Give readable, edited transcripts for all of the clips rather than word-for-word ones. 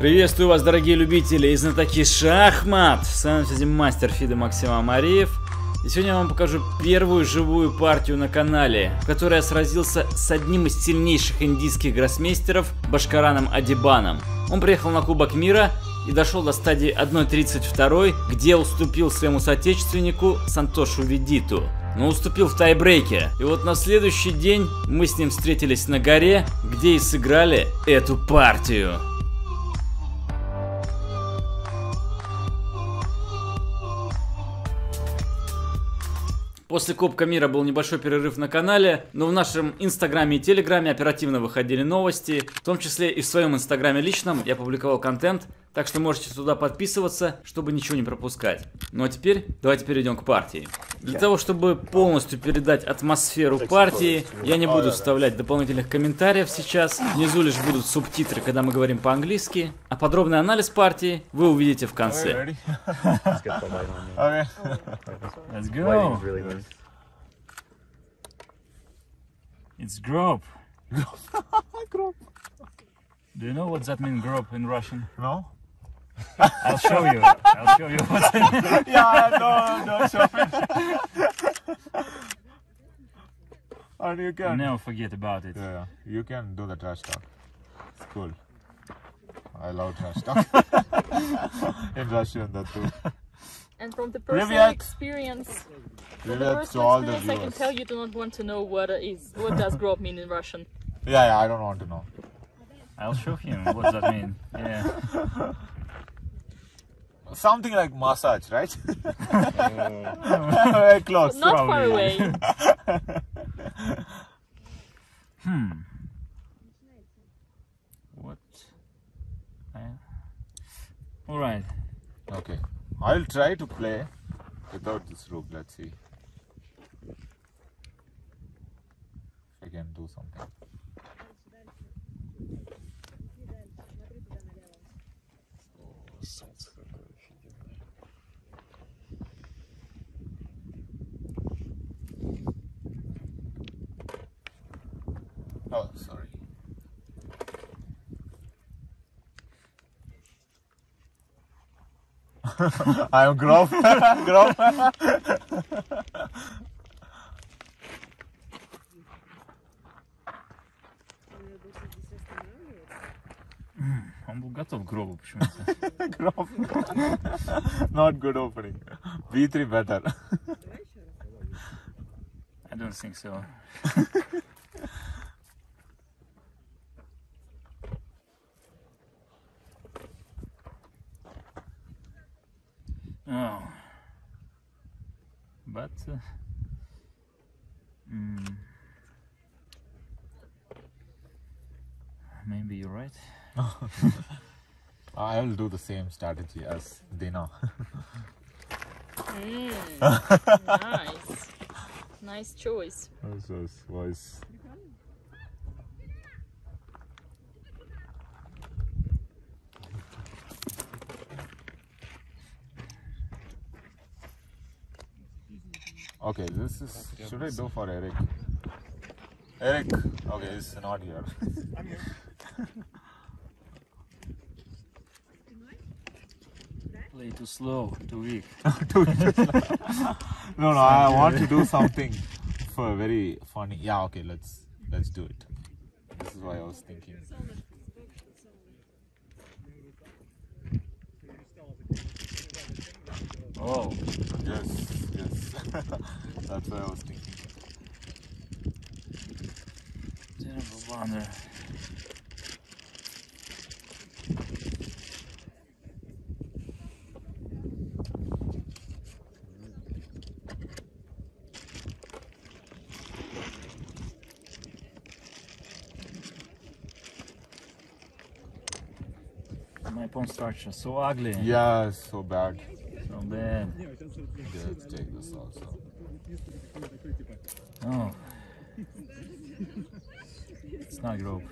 Приветствую вас, дорогие любители и знатоки шахмат! С вами связи мастер Фида Максим Амариев. И сегодня я вам покажу первую живую партию на канале, в которой я сразился с одним из сильнейших индийских гроссмейстеров Башкараном Адибаном. Он приехал на Кубок мира и дошел до стадии 1.32, где уступил своему соотечественнику Сантошу Ведиту. Но уступил в тайбрейке. И вот на следующий день мы с ним встретились на горе, где и сыграли эту партию. После Кубка мира был небольшой перерыв на канале, но в нашем инстаграме и телеграме оперативно выходили новости, в том числе и в своем инстаграме личном я публиковал контент, так что можете туда подписываться, чтобы ничего не пропускать. Ну а теперь давайте перейдем к партии. Для того, чтобы полностью передать атмосферу партии, я не буду вставлять дополнительных комментариев сейчас, внизу лишь будут субтитры, когда мы говорим по-английски, а подробный анализ партии вы увидите в конце. Let's go. It's grob. Grob. Do you know what that means, grob, in Russian? No? I'll show you. I'll show you what it means. Yeah, no, show me. And you can. Never forget about it. Yeah, you can do the trash talk. It's cool. I love trash talk. In Russian, that too. And from the personal Привет. experience, Привет to all the I can viewers. tell you do not want to know what does grob mean in Russian. Yeah, I don't want to know. I'll show him what that means. Yeah. Something like massage, right? Very close. Not far Probably. away. What? All right. Okay. I'll try to play without this rook. Let's see if I can do something. Oh, sorry. I am Grof. Grof. Он был готов к гробу почему-то. Grof. Not good opening. B3 better. I don't think so. Oh. But maybe you're right. I will do the same strategy as Dina. Nice. Nice choice. This was voice. Okay, this is. Should I do for Eric? Eric, okay, he's not here. I'm here. Play too slow, too weak. No, I want to do something for very funny. Yeah, okay, let's do it. This is why I was thinking. Oh. Yes. That's what I was thinking. Terrible blunder. My pawn structure so ugly. Yeah, so bad. So bad. Okay, let's take this also. Oh. It's not grob.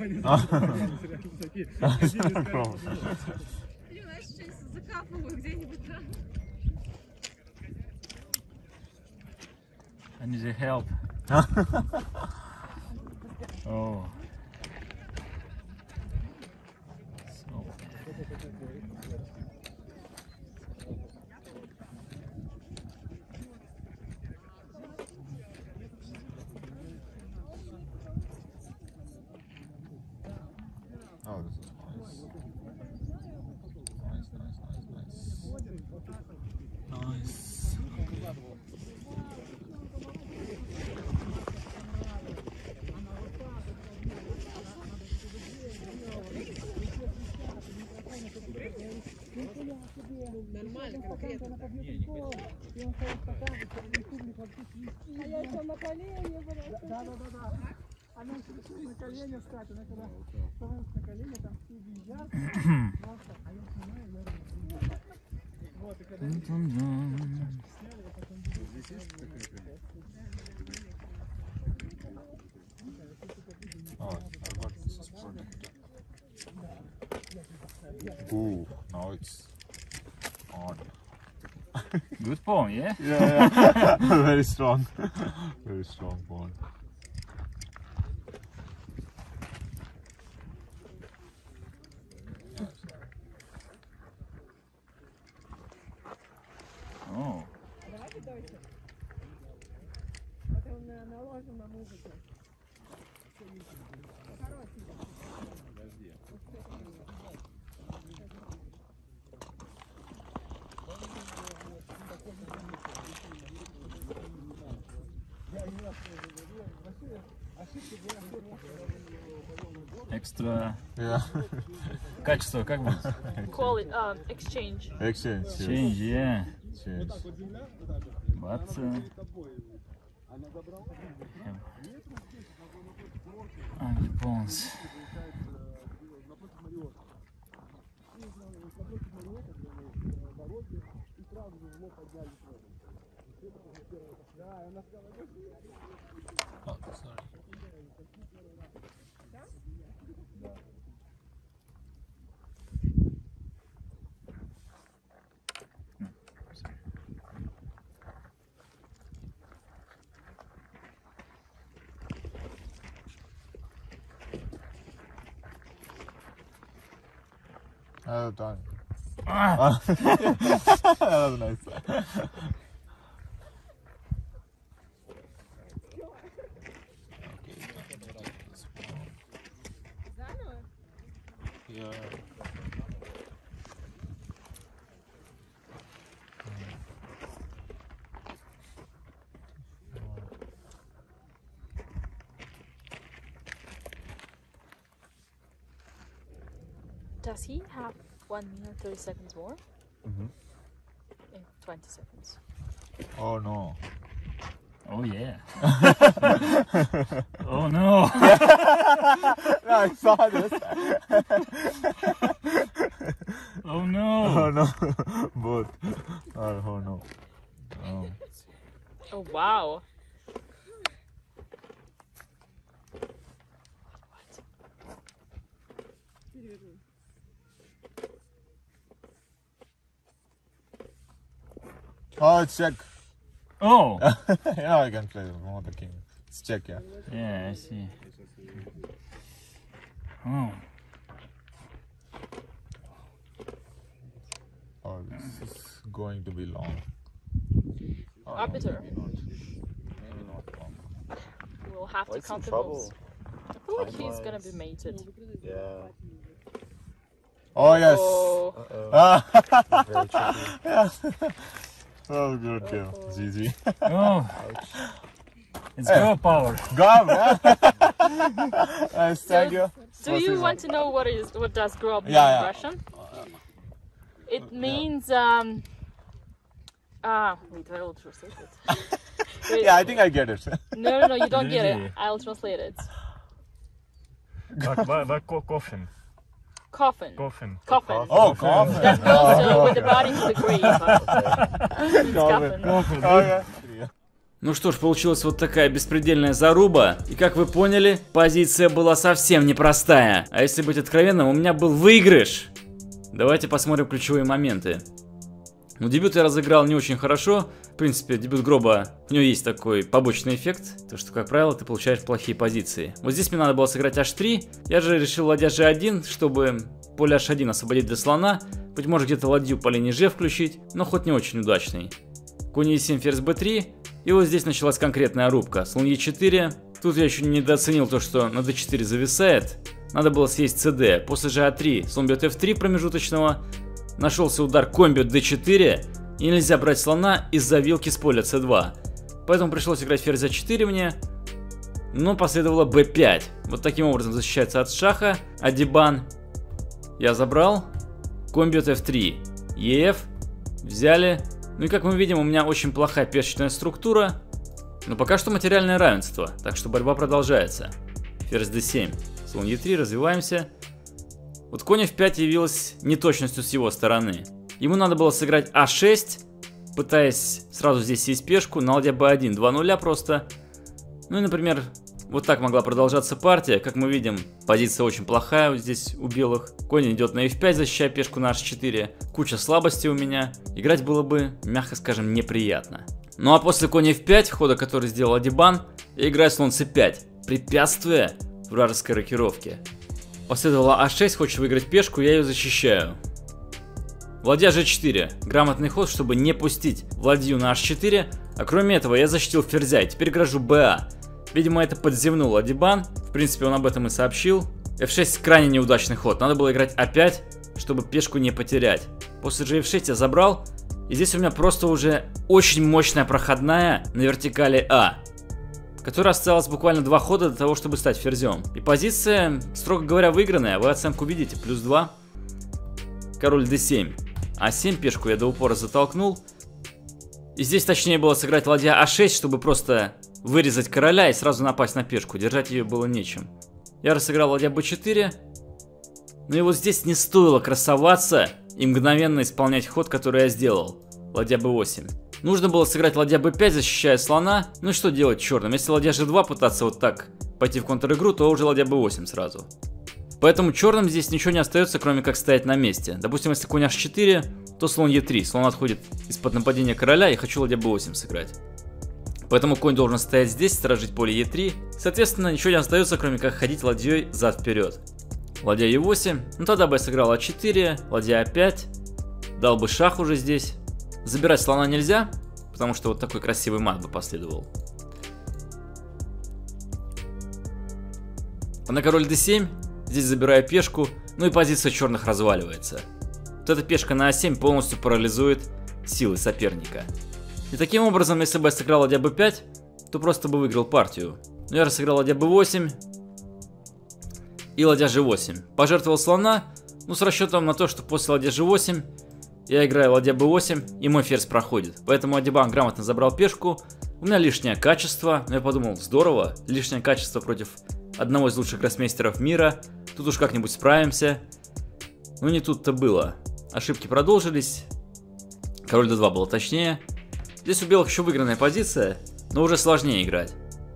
I need your help. Oh. So Нормально, конкретно. А я еще на колени была. Да. Она на колени встать, она когда становится на колени, там все визжат. А я снимаю, я вот, и когда я снял, я потом здесь есть такая. Ooh, now it's on. Good pawn, yeah? Yeah. Very strong. Very strong pawn. Oh. Давайте дальше. Потом наложим на музыку. Экстра. Yeah. Качество как будет? Call it exchange. Exchange. Yes. Change, yeah. Exchange. But ugly pawns. Oh, sorry. Oh, done. Ah! That was nice. Yeah. Does he have 1 minute 30 seconds more? Mhm. In 20 seconds. Oh no. Oh yeah. Oh no. No, I saw this. Oh no. Oh no. Both. Oh no. Oh. Oh wow. Oh, it's check. Oh. Yeah, I can play more the king. It's check, yeah. Yeah, I see. Oh. Oh, this is going to be long. Oh, Arbiter. maybe not. Maybe not long. We'll have to What's count the the moves. trouble? I feel like he's gonna be mated. Yeah. Oh yes. Oh. Ah. Very tricky. Yeah. Oh, good game. GG. Oh. It's girl power. Gob, yeah. Nice, thank you. Do you want to know what does grob mean Yeah, in yeah. Russian? It means wait, I will translate it. Wait, Yeah, I think I get it. no, you don't get Really? it. I'll translate it. Like coffin. Coffin. Coffin. Coffin. Oh, coffin. That goes with the body to the grave. It's coffin. Okay. Ну что ж, получилась вот такая беспредельная заруба. И как вы поняли, позиция была совсем непростая. А если быть откровенным, у меня был выигрыш. Давайте посмотрим ключевые моменты. Ну, дебют я разыграл не очень хорошо. В принципе, дебют гроба, у него есть такой побочный эффект. То, что, как правило, ты получаешь плохие позиции. Вот здесь мне надо было сыграть h3. Я же решил ладья g1, чтобы поле h1 освободить для слона. Быть может, где-то ладью по линии g включить, но ход не очень удачный. Конь e7, ферзь b3. И вот здесь началась конкретная рубка. Слон e4. Тут я еще не недооценил то, что на d4 зависает. надо было съесть cd. После же а3 слон бьет f3 промежуточного. Нашелся удар конь бьет d4. И нельзя брать слона из-за вилки с поля c2. Поэтому пришлось играть ферзь a4 мне. Но последовало b5. Вот таким образом защищается от шаха Адибан. Я забрал. Конь бьет f3. ef. Взяли. Ну и как мы видим, у меня очень плохая пешечная структура. Но пока что материальное равенство. Так что борьба продолжается. Ферзь d7. Слон e3. Развиваемся. Вот конь f5 явилась неточностью с его стороны. Ему надо было сыграть а6. Пытаясь сразу здесь съесть пешку. На ладья b1. 2-0 просто. Ну и, например, вот так могла продолжаться партия. Как мы видим, позиция очень плохая вот здесь у белых. Конь идет на f5, защищая пешку на h4. Куча слабостей у меня. Играть было бы, мягко скажем, неприятно. Ну а после конь f5, хода который сделал Адибан, я играю слон c5. Препятствие вражеской рокировке. Последовало а6, хочет выиграть пешку, я ее защищаю. Ладья g4. Грамотный ход, чтобы не пустить ладью на h4. А кроме этого я защитил ферзя и теперь грожу ba. Видимо, это подзевнул Адибан. В принципе, он об этом и сообщил. f6 крайне неудачный ход. Надо было играть a5, чтобы пешку не потерять. После же f6 я забрал. И здесь у меня просто уже очень мощная проходная на вертикали а, которая осталась буквально 2 хода для того, чтобы стать ферзем. И позиция, строго говоря, выигранная. Вы оценку видите, +2. Король d7. а7, пешку я до упора затолкнул. И здесь точнее было сыграть ладья а6, чтобы просто вырезать короля и сразу напасть на пешку. Держать ее было нечем. Я разыграл ладья b4. Но и вот здесь не стоило красоваться и мгновенно исполнять ход, который я сделал. Ладья b8. Нужно было сыграть ладья b5, защищая слона. Ну и что делать черным? Если ладья g2 пытаться вот так пойти в контр-игру, то уже ладья b8 сразу. Поэтому черным здесь ничего не остается, кроме как стоять на месте. Допустим, если конь h4, то слон e3. Слон отходит из-под нападения короля, и хочу ладья b8 сыграть. Поэтому конь должен стоять здесь, сторожить поле e3. Соответственно, ничего не остается, кроме как ходить ладьей зад-вперед. Ладья e8. Ну тогда бы я сыграл а4, ладья a5. Дал бы шах уже здесь. Забирать слона нельзя, потому что вот такой красивый мат бы последовал. А на король d7. Здесь забираю пешку, ну и позиция черных разваливается. Вот эта пешка на а7 полностью парализует силы соперника. И таким образом, если бы я сыграл ладья b5, то просто бы выиграл партию. Но я разыграл ладья b8 и ладья g8. Пожертвовал слона, ну с расчетом на то, что после ладья g8 я играю ладья b8 и мой ферзь проходит. Поэтому Адибан грамотно забрал пешку. У меня лишнее качество, но я подумал, здорово, лишнее качество против одного из лучших гроссмейстеров мира. Тут уж как-нибудь справимся. Но не тут-то было. Ошибки продолжились. Король d2 было точнее. Здесь у белых еще выигранная позиция, но уже сложнее играть.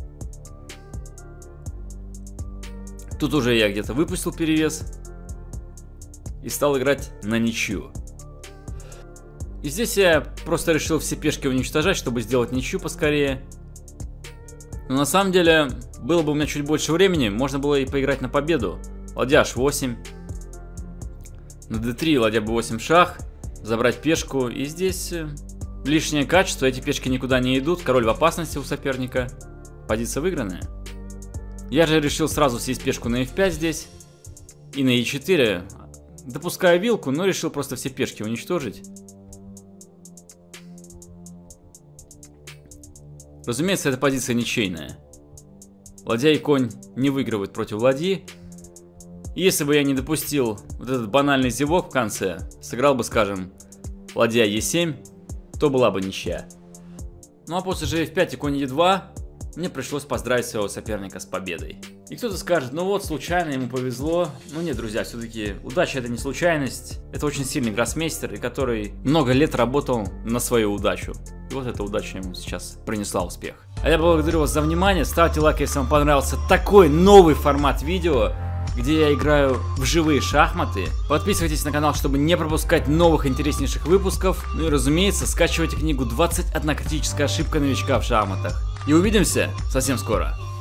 Тут уже я где-то выпустил перевес и стал играть на ничью. И здесь я просто решил все пешки уничтожать, чтобы сделать ничью поскорее. Но на самом деле, было бы у меня чуть больше времени, можно было и поиграть на победу. Ладья h8. На d3 ладья b8 шах. Забрать пешку. И здесь лишнее качество. Эти пешки никуда не идут. Король в опасности у соперника. Позиция выигранная. Я же решил сразу съесть пешку на f5 здесь. И на e4. Допускаю вилку, но решил просто все пешки уничтожить. Разумеется, эта позиция ничейная. Ладья и конь не выигрывают против ладьи. И если бы я не допустил вот этот банальный зевок в конце, сыграл бы, скажем, ладья e7, то была бы ничья. Ну а после же f5 и конь e2 мне пришлось поздравить своего соперника с победой. И кто-то скажет, ну вот, случайно ему повезло. Ну нет, друзья, все-таки удача — это не случайность. Это очень сильный гроссмейстер, который много лет работал на свою удачу. И вот эта удача ему сейчас принесла успех. А я благодарю вас за внимание. Ставьте лайк, если вам понравился такой новый формат видео, где я играю в живые шахматы. Подписывайтесь на канал, чтобы не пропускать новых интереснейших выпусков. Ну и разумеется, скачивайте книгу «21 критическая ошибка новичка в шахматах». И увидимся совсем скоро.